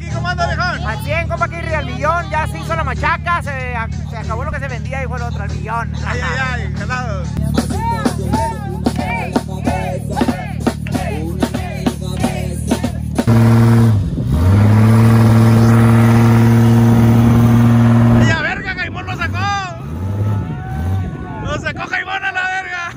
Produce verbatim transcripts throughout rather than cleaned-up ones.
aquí, ¿cómo anda, viejón? Al cien, compa, aquí al millón, ya se hizo la machaca, se, se acabó lo que se vendía y fue el otro, al millón. Ay, ay, ay, ganado. ¡Ya verga, Jaimón lo sacó! ¡Lo sacó Jaimón a la verga!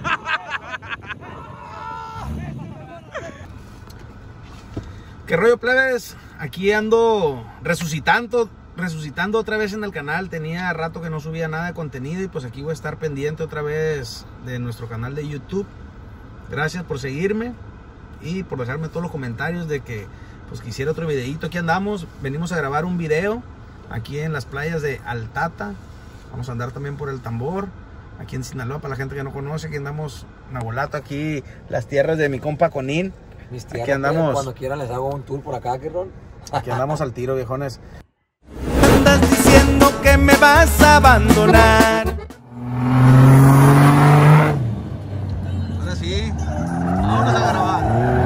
¿Qué rollo, plebes? Aquí ando resucitando, resucitando otra vez en el canal. Tenía rato que no subía nada de contenido y pues aquí voy a estar pendiente otra vez de nuestro canal de YouTube. Gracias por seguirme y por dejarme todos los comentarios de que pues quisiera otro videito. Aquí andamos, venimos a grabar un video aquí en las playas de Altata. Vamos a andar también por el Tambor, aquí en Sinaloa, para la gente que no conoce. Aquí andamos Nabolato, aquí las tierras de mi compa Conín. Mis tierras, aquí andamos. Cuando quieran les hago un tour por acá, ¿qué rol? Aquí andamos al tiro, viejones. Andas diciendo que me vas a abandonar. Ahora sí, vámonos a grabar.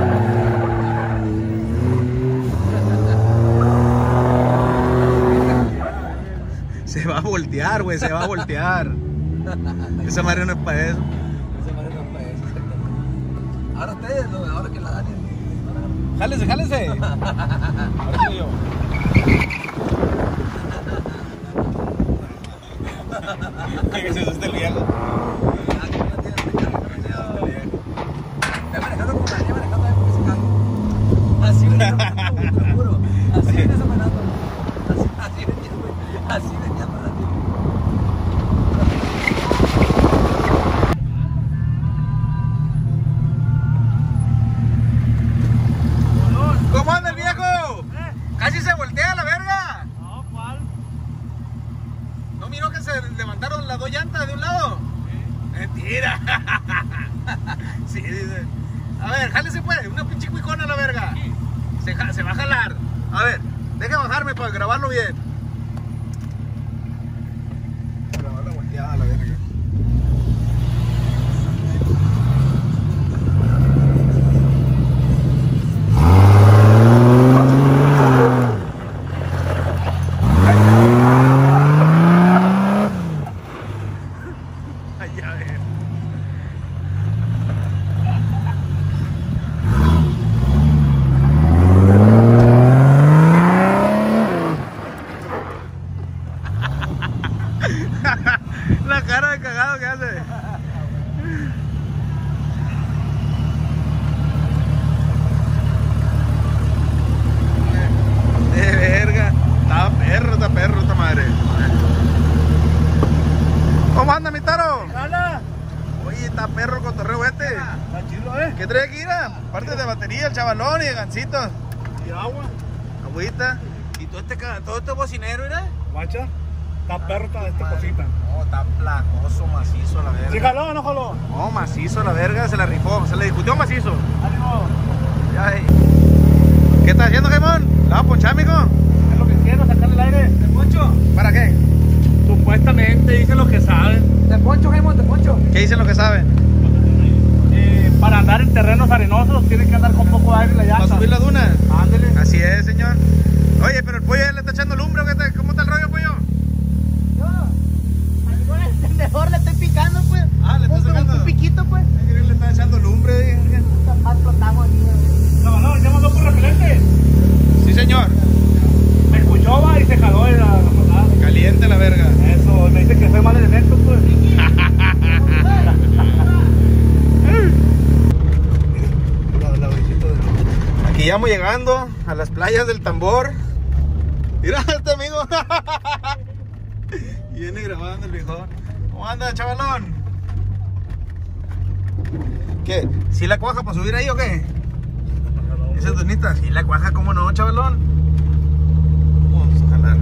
Se va a voltear, güey, se va a voltear. Esa madre no es para eso. Esa madre no es para eso, exactamente. Ahora ustedes, ¿no? Ahora que la dan. Jálese, jálese. Ahora soy yo. Que se asuste el viejo. Ya manejando como ya manejando de porque se cae. Así venía, te lo juro. Así venía esa manada. Así, así venía, güey. Así venía manada. ¿Cómo anda el viejo? ¿Eh? Casi se voltea la verga. No, ¿cuál? ¿No miró que se levantaron las dos llantas de un lado? Sí. Mentira. Sí, dice. A ver, jálese pues, una pinche cuicona a la verga. Sí. Se, se va a jalar. A ver, deja bajarme para grabarlo bien. Grabar la volteada a la verga. La cara de cagado que hace. De verga. Está perro, está perro esta madre. ¿Cómo anda, mi taro? ¡Hala! Oye, está perro el cotorreo este. Está chido, ¿eh? ¿Qué trae aquí, mira? Parte de batería, el chavalón y de gancitos. Y agua. Agüita. ¿Y todo este, todo este bocinero, mira? Guacha. Está perro esta, esta cosita. No, está placoso, macizo la verga. ¿Sí jaló o no jaló? No, macizo la verga, se la rifó, se le discutió macizo. ¡Ánimo! Ya, ey. ¿Qué estás haciendo, Jaimón? ¿La vas a ponchar, mijo? Es lo que quiero, sacarle el aire. ¿Te poncho? ¿Para qué? Supuestamente dicen lo que saben. ¿Te poncho, Jaimón? ¿Te poncho? ¿Qué dicen lo que saben? Eh, para andar en terrenos arenosos tienen que andar con poco aire en la llanta. ¿Para subir la duna? Ándele. Así es, señor. Oye, pero el pollo ya le está echando lumbre, ¿o qué te- ¿cómo está el rollo, pollo? Yo, aquí con el tendedor le estoy picando, pues. Ah, le estás Un- sacando. Un piquito, pues. Le está echando lumbre. Más flotamos aquí. Chavalón, ¿ya mandó por repelente? Sí, señor. Me escuchó, va, y se jaló de la, la flotada. Caliente la verga. Eso, me dice que soy mal elemento, pues. Aquí ya vamos llegando a las playas del Tambor. Mira este amigo. Viene grabando el viejo. ¿Cómo anda, chavalón? ¿Qué? ¿Sí la cuaja para subir ahí o qué? Esa tunita, ¿sí la cuaja? ¿Cómo no, chavalón? Vamos a jalar.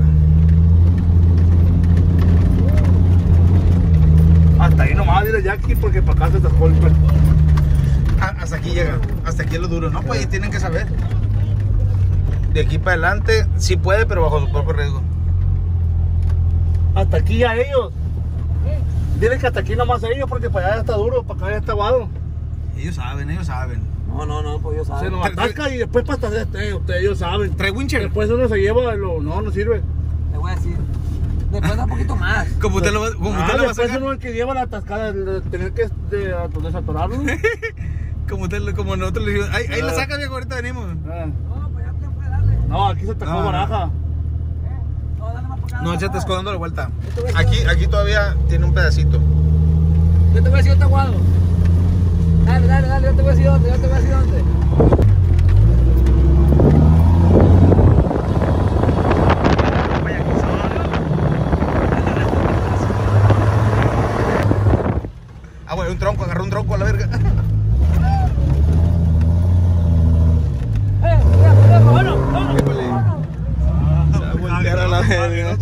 Hasta ahí nomás, dile Jackie, porque para acá se te golpe. Ah, hasta aquí llega, hasta aquí es lo duro. No, pues tienen que saber. De aquí para adelante, sí puede, pero bajo su propio riesgo. Hasta aquí a ellos. Dile que hasta aquí nomás a ellos, porque para allá está duro, para acá ya está aguado. Ellos saben, ellos saben. No, no, no, pues yo Se saben. nos atasca y después para este, ustedes ellos saben. ¿Trae wincher? Después uno se lleva, lo, no, no sirve. Le voy a decir. Después da un poquito más. Como usted lo, va- como Ah, usted lo va a después sacar. uno es el que lleva la atascada, el de tener que de, desatorarlo. Como, usted, lo- como nosotros le decimos. Ahí, ahí la Ah. saca, viejo, ahorita venimos. Ah. No, pues ya te puede darle. No, aquí se tacó No, no. baraja. No, dale más para acá. No, ya te más. estoy dando la vuelta. Yo te voy a decir Aquí, dónde. aquí todavía tiene un pedacito. Yo te voy a decir dónde aguado. Dale, dale, dale, yo te voy a decir dónde, yo te voy a decir dónde. Ah, güey, un tronco, agarró un tronco a la verga. ¡Eh, cuidado, cuidado, bueno, bueno! Híjole. Se va a voltear a la verga.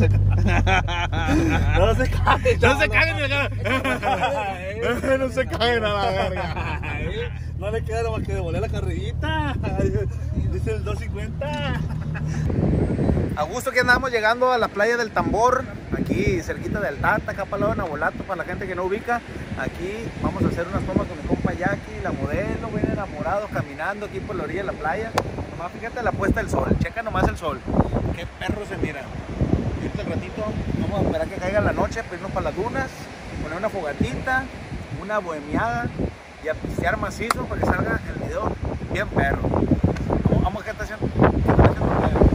No se cae. No se caguen de la No se caen a la verga. No le queda más que devolver la carrerita. Dice el dos cincuenta. A gusto que andamos llegando a la playa del Tambor, aquí cerquita del Tata, acá para el lado de Nabolato, para la gente que no ubica. Aquí vamos a hacer unas tomas con mi compa Jackie, la modelo, bien enamorados, caminando aquí por la orilla de la playa. Nomás fíjate la puesta del sol, checa nomás el sol. Qué perro se mira. Y ahorita al ratito vamos a esperar que caiga la noche, para irnos para las dunas, poner una fogatita, una bohemiada y a pistear macizo para que salga el video bien perro. Vamos, vamos a qué está haciendo. ¿Qué está haciendo el playa?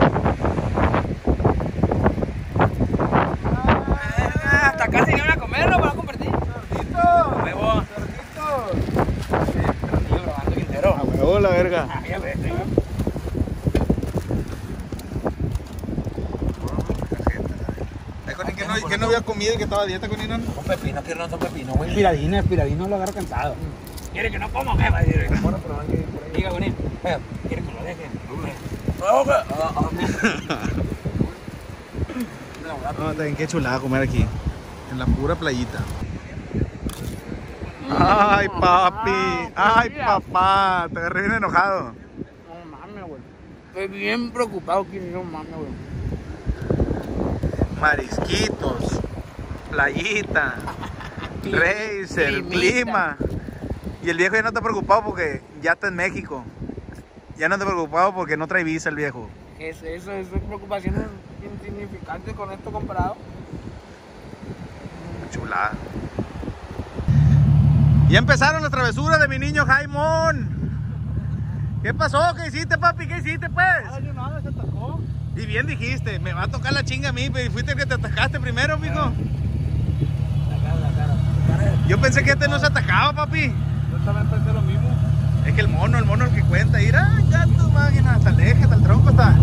Hasta acá se iban a comer, lo van a convertir. ¡Gordito! Huevo. ¡Gordito! Yo grabando entero. A huevo la verga. Ya ves, ¿eh? ¿Qué no, que no había comido y que estaba a dieta con Inon? Son pepinos, que no son pepinos, güey. Espiradino, espiradino lo agarra cansado. ¿Quiere que no como qué? Va a decir. Diga, güey. ¿Quiere que lo deje? No, que- ah, ah. No, también qué chulada comer aquí. En la pura playita. Ay, papi. Ay, papá. Te agarré bien enojado. No mames, güey. Estoy bien preocupado que no mames, güey. Marisquitos. Playita. Racer. Climita. Clima. Y el viejo ya no está preocupado porque ya está en México. Ya no está preocupado porque no trae visa el viejo. Eso, eso, eso es preocupación insignificante con esto comparado. Chulada. Ya empezaron las travesuras de mi niño Jaimón. ¿Qué pasó? ¿Qué hiciste, papi? ¿Qué hiciste, pues? Ay, nada, se atacó. Y bien dijiste, me va a tocar la chinga a mí, pero fuiste el que te atacaste primero, mijo. La cara, la cara. La cara. Yo pensé que este no se atacaba, papi. Yo también pensé lo mismo. Es que el mono, el mono el que cuenta, mira, ya tu máquina, hasta el eje, hasta el tronco está.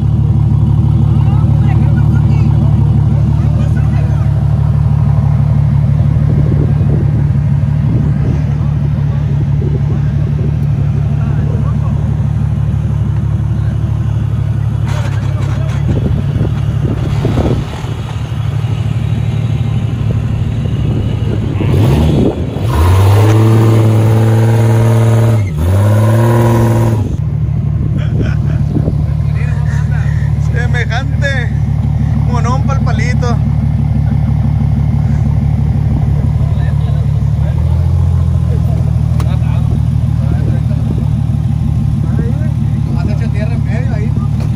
Semejante monón pa'l palito. Has hecho tierra en medio ahí.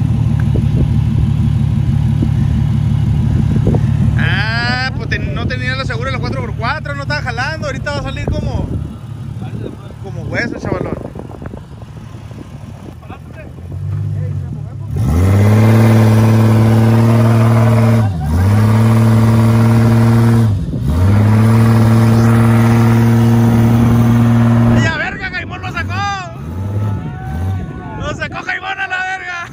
Ah, pues ten- no tenía la segura de la cuatro por cuatro, no estaba jalando, ahorita va a salir como como hueso, chavalón. ¡Ya verga, Jaimón lo sacó! ¡Lo sacó Jaimón a la verga!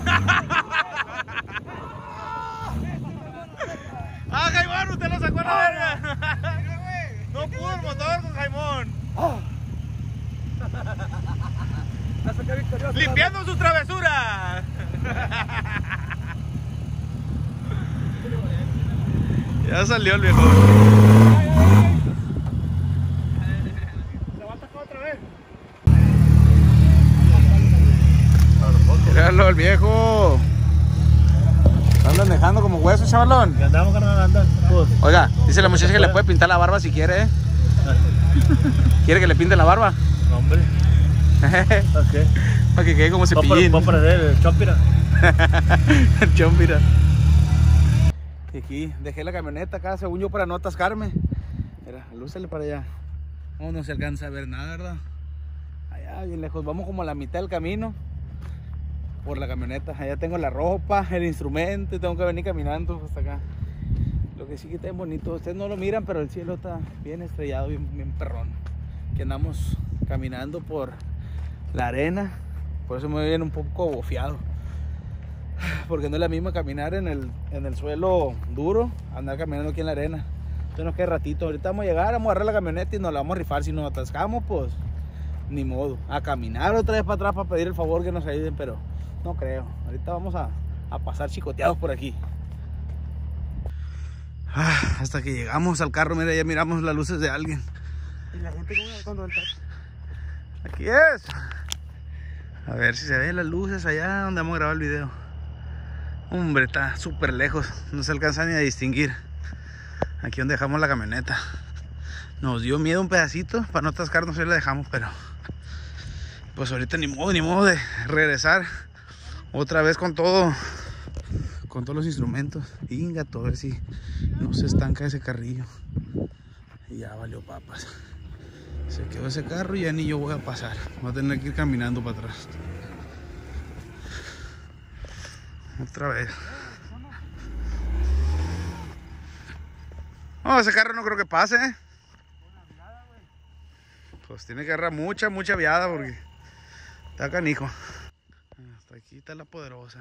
¡Ah, Jaimón, usted lo sacó a la verga! No pudo el motor con Jaimón. ¡Limpiando su travesura! Ya salió el viejo. Se va a atacar otra vez. Míralo, el viejo. Andan dejando como hueso, chavalón. Que andamos, carnal, anda. Pues, Oiga, dice la muchacha que le puede pintar la barba si quiere, ¿eh? ¿Quiere que le pinte la barba? hombre. Ok. Para que quede como Va cepillín. a parecer el chompira. El chompira. Y aquí dejé la camioneta acá, según yo, para no atascarme. Mira, lúcele para allá. No, no se alcanza a ver nada, ¿verdad? Allá, bien lejos. Vamos como a la mitad del camino por la camioneta. Allá tengo la ropa, el instrumento y tengo que venir caminando hasta acá. Lo que sí que está bien bonito. Ustedes no lo miran, pero el cielo está bien estrellado, bien, bien perrón. Que andamos caminando por la arena. Por eso me viene un poco bofiado. Porque no es la misma caminar en el, en el suelo duro, andar caminando aquí en la arena. Entonces nos queda ratito. Ahorita vamos a llegar, vamos a agarrar la camioneta y nos la vamos a rifar. Si nos atascamos, pues ni modo. A caminar otra vez para atrás para pedir el favor que nos ayuden, pero no creo. Ahorita vamos a, a pasar chicoteados por aquí. Ah, hasta que llegamos al carro, mira, ya miramos las luces de alguien. ¿Y la gente cuando entra? Aquí es. A ver si se ven las luces allá donde vamos a grabar el video. Hombre, está súper lejos, no se alcanza ni a distinguir. Aquí donde dejamos la camioneta. Nos dio miedo un pedacito, para no atascarnos ahí la dejamos, pero pues ahorita ni modo, ni modo de regresar otra vez con todo, con todos los instrumentos. Ingato, a ver si no se estanca ese carrillo. Y ya valió papas. Se quedó ese carro y ya ni yo voy a pasar. Voy a tener que ir caminando para atrás. Otra vez. No, ese carro no creo que pase, ¿eh? Pues tiene que agarrar mucha, mucha viada porque está canijo. Hasta aquí está la poderosa.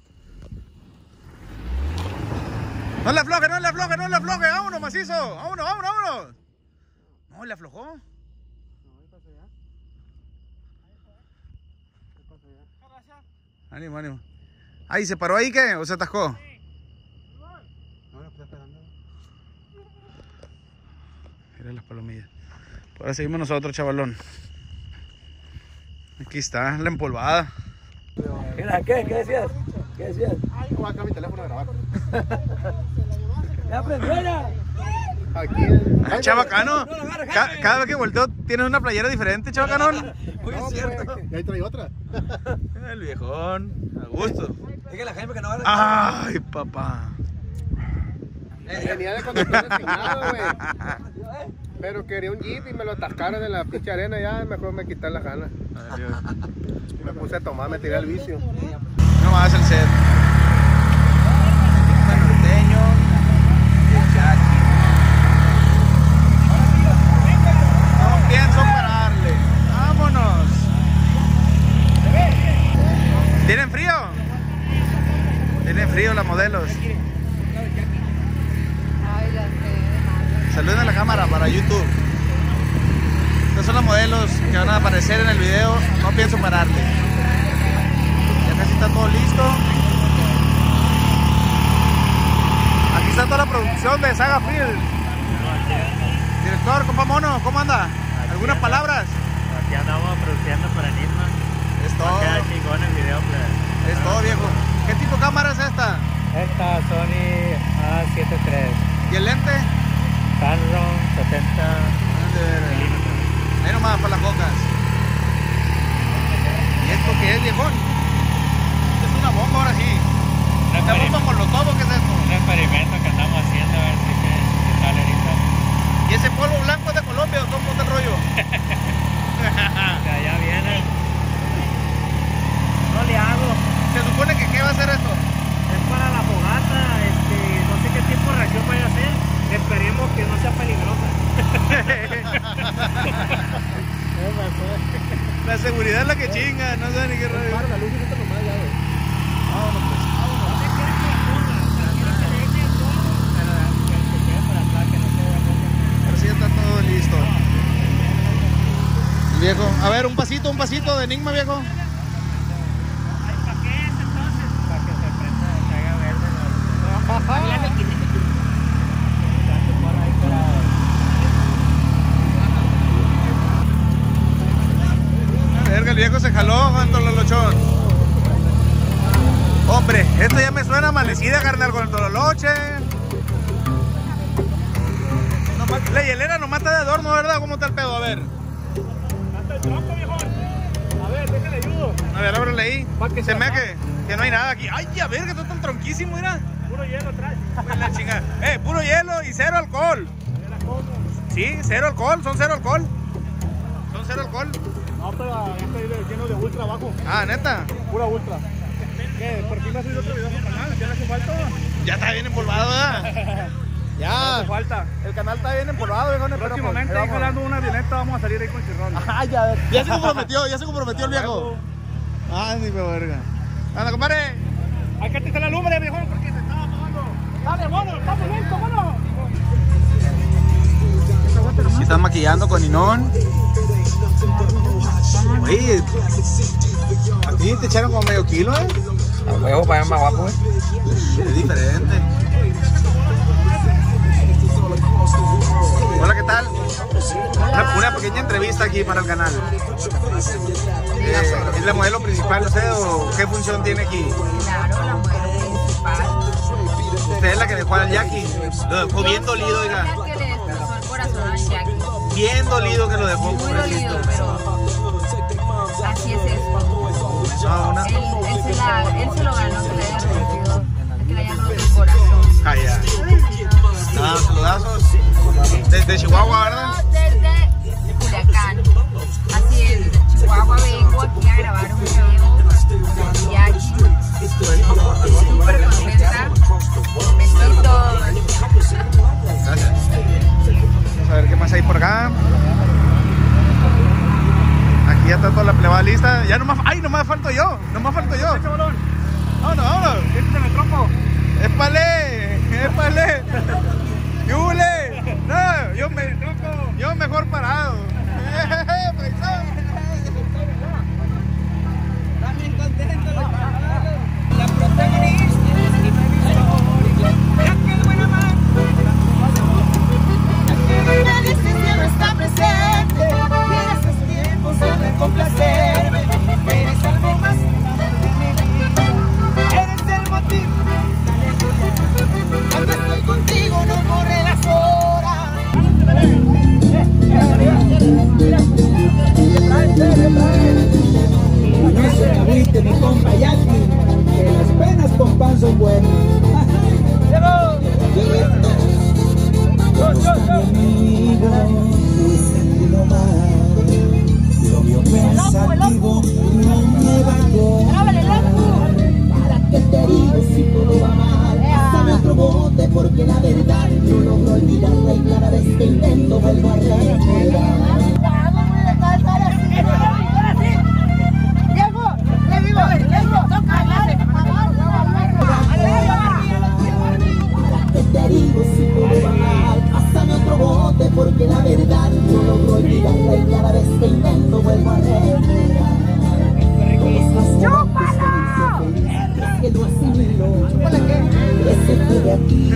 No le afloje, no le afloje, no le afloje. Vámonos, macizo. Vámonos, vámonos, vámonos. No, le aflojó. Ánimo, ánimo. Ay, ¿se paró ahí qué? ¿O se atascó? No, no, está esperando. Mira las palomillas. Ahora seguimos nosotros, chavalón. Aquí está la empolvada. ¿Qué? ¿Qué decías? ¿Qué decías? Ay, voy a sacar mi teléfono a grabar. ¡Ya aprendió ya! Aquí. Ah, Chabacano. Ca cada vez que volteo tienes una playera diferente, Chabacanón. Muy no, cierto. Pues, y ahí trae otra. El viejón. A gusto. Dígale a Jaime que no agarra. Ay, papá. Venía de conductor asignado, güey. Pero quería un jeep y me lo atascaron en la pinche arena. Ya mejor me quité las ganas. Me puse a tomar, me tiré al vicio. No más el set. Norteño. El Jackie. No pienso pararle. Vámonos. ¿Tienen frío? Tienen frío las modelos. Saluden a la cámara para YouTube. Estas son las modelos que van a aparecer en el video. No pienso pararle. Ya casi está todo listo. Aquí está toda la producción de Saga Field. Director, compa mono, ¿cómo anda? ¿Algunas palabras? Aquí andamos produciendo para Nisma. Es todo. Queda chingón el video, pues. Es todo, viejo. ¿Qué tipo de cámara es esta? Esta Sony A setenta y tres. ¿Y el lente? Canon setenta milímetros. Ahí nomás para las cocas. ¿Y esto qué es, viejón? Es una bomba ahora sí. ¿Una bomba molotov o qué es esto? Un experimento que andamos haciendo a ver si qué, qué sale ahorita. ¿Y ese polvo blanco es de Colombia o cómo está el rollo? Que allá viene. No le hago. ¿Se supone que qué va a hacer esto? Es para la fogata, este, no sé qué tipo de reacción vaya a hacer. Esperemos que no sea peligrosa. La seguridad es la que chinga, no sé ni qué rollo. Para la luz y no te nomás ya, güey. Vámonos pues, vámonos. Ahora sí ya está todo listo. Viejo, a ver, un pasito, un pasito de Enigma, viejo. ¿Para qué es entonces? Para que se prenda, se haga verde. Verga, el viejo se jaló con el tololochón. Hombre, esto ya me suena amanecida, carnal, con el tololoche. La hielera nomás está de adorno, ¿verdad? ¿Cómo está el pedo? A ver. ¿Hasta el tronco, viejo? A ver, ábrele ahí. Pa' que Se se me acabe. que, que no hay nada aquí. Ay, a ver, que está tan tronquísimo, mira. Puro hielo trae. Pues la chingada. Eh, puro hielo y cero alcohol. Era como. Sí, cero alcohol, son cero alcohol. Son cero alcohol. No, pero ya estoy lleno de ultra abajo. Ah, neta. Pura ultra. ¿Qué? ¿Por qué me has subido otro video a tu canal? ¿Ya le hace falta? Ya está bien empolvado, ¿verdad? No Ya. hace falta. El canal está bien empolvado, viejo. Próximamente, ahí jalando una avioneta, vamos a salir ahí con chirrón. Ah, ya. Ya se comprometió, ya se comprometió el viejo. Ah, ni me verga. Anda, compadre. Hay que atinar la lumbre, viejo, porque se estaba apagando. Dale, mono, estamos lento, mono. Si están maquillando con Inón. Oye, a ti te echaron como medio kilo, ¿eh? A huevo para ver más guapo, güey. Es diferente. Hola, ¿qué tal? Una, una pequeña entrevista aquí para el canal. Eh, ¿Es la modelo principal usted o qué función tiene aquí? Claro, la modelo principal. Usted es la que dejó al Jackie. Lo dejó bien dolido, oiga. Es la que le destrozó el corazón al Jackie. Bien dolido que lo dejó, Muy dolido, pobrecito. pero así es esto. No, una... Él, él, se la, él se lo ganó, que le haya rompido, que le haya roto el corazón. Calla. Ah, saludazos. Desde Chihuahua, ¿verdad? No, desde Culiacán. Así es, desde Chihuahua vengo aquí a grabar un video con Jackie. Súper contenta. Besitos. Gracias. Vamos a ver qué más hay por acá. Aquí ya está toda la plebada lista. Ya nomás, ay, nomás falto yo. Nomás falto yo. Chavalón, Vámonos, vámonos. este es el tronco. ¡Épale! ¡Épale! ¡Yule! No, yo, me, yo mejor parado. También contento la protagonista. Ya que el buen amor. Ya que este cielo está presente. Y en estos tiempos saben complacerme. Eres algo más. Eres el motivo. Cuando estoy contigo no corre las horas. No se agüite mi compa Jackie, que las penas con pan son buenas. Amigo, no más. Lo vio pensativo, no me va a llorar. ¿Para qué te digo si todo va mal? Pásame otro bote porque la verdad no logro olvidarla y cada vez que intento vuelvo a recordar. Te digo si todo va mal, pásame otro bote porque la verdad no logro olvidarla y cada vez que intento vuelvo a recordar. ¡Chúpalo! Es que lo asimilo, que se quede aquí.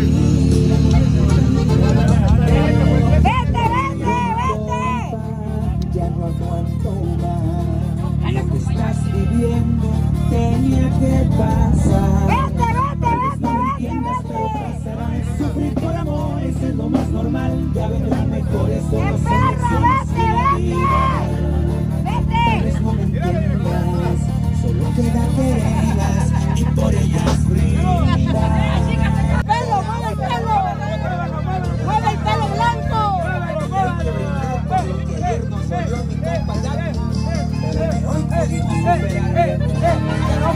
¡Vete, vete, vete! Ya no aguanto más, lo que estás viviendo tenía que pasar. ¡Vete, vete, vete, vete, vete! Sufrir por amor es lo más normal, ya vendrán mejores ¡Qué perro, vete, vete! ¡Vete! no me entiendas, solo queda queridas y por ellas brindas. ¡Pelo, mueve el pelo! ¡Mueve el pelo blanco! Que ayer nos oyó mi compa Jackie, pero hoy pudimos superar.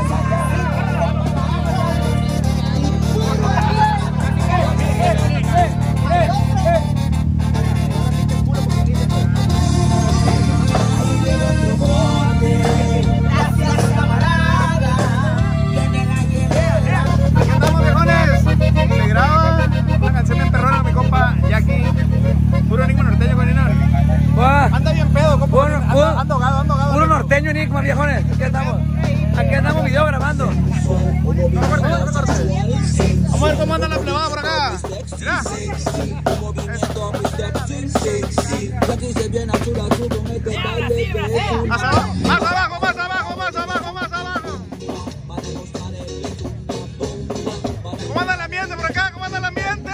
Gracias, camarada. Que me la llevé. Aquí andamos, viejones. Me graba una canción bien perrona, mi compa Jackie. Puro enigma norteño con Inón. Anda bien pedo, compa. Puro- Anda, puro- anda ahogado, anda ahogado. Puro viejo. norteño, Enigma, viejones. Aquí andamos. Aquí andamos video grabando. No corte, no corte. Vamos a ver cómo anda la plebada por acá. Mira. Más abajo, más abajo, más abajo, más abajo, más abajo. ¿Cómo anda el ambiente por acá? ¿Cómo anda el ambiente?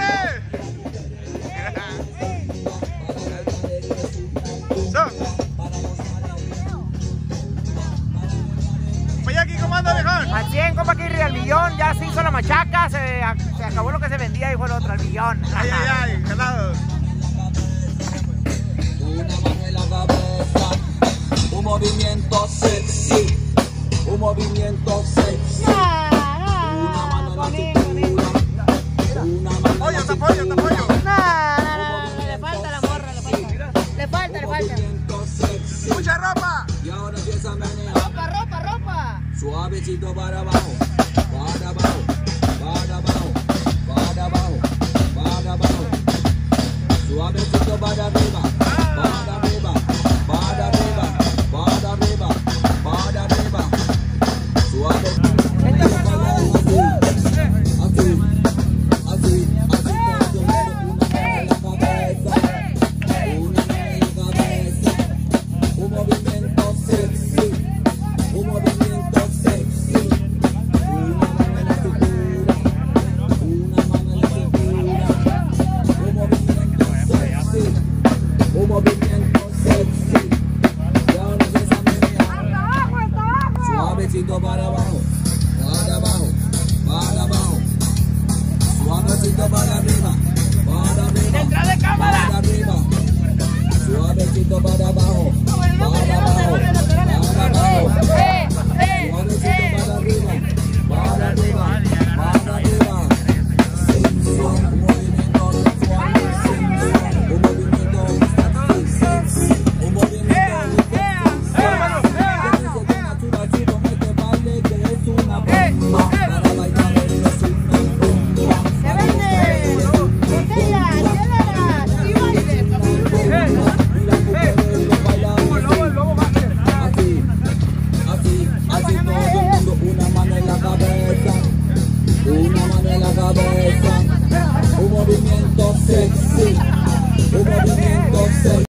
So. machaca, se, se acabó lo que se vendía, dijo el otro, al millón. Ay, ay, ay, ganado. Una mano en la cabeza, un movimiento sexy, un movimiento sexy. Una mano en la cintura, una mano en la Te apoyo, te apoyo. No, no, no, no, le falta la morra, le falta. Le falta, le falta. Mucha ropa. Y ahora empieza a menear. Ropa, ropa, ropa. Suavecito para abajo, para abajo, para abajo, para abajo, para abajo. Suavecito para arriba, para arriba, para arriba, para arriba, para arriba. Suavecito. Así, así, así, una mano en la cabeza, un movimiento sexy, un movimiento sexy, una mano en la cintura, una mano en la cintura, un movimiento sexy, un movimiento sexy, y ahora empieza a menear, suavecito para abajo, para abajo, para abajo, suavecito para arriba, para arriba, para arriba, suavecito para abajo, para abajo, para abajo, suavecito para arriba, para arriba, para arriba, sensual, un movimiento sensual, sensual, un movimiento sexy, un movimiento sexy, que mete baile, que es una bomba, para bailar es una bomba, para bailar es una así, así todo el mundo, una mano en la cabeza, una mano en la cabeza, un movimiento sexy, un movimiento sexy.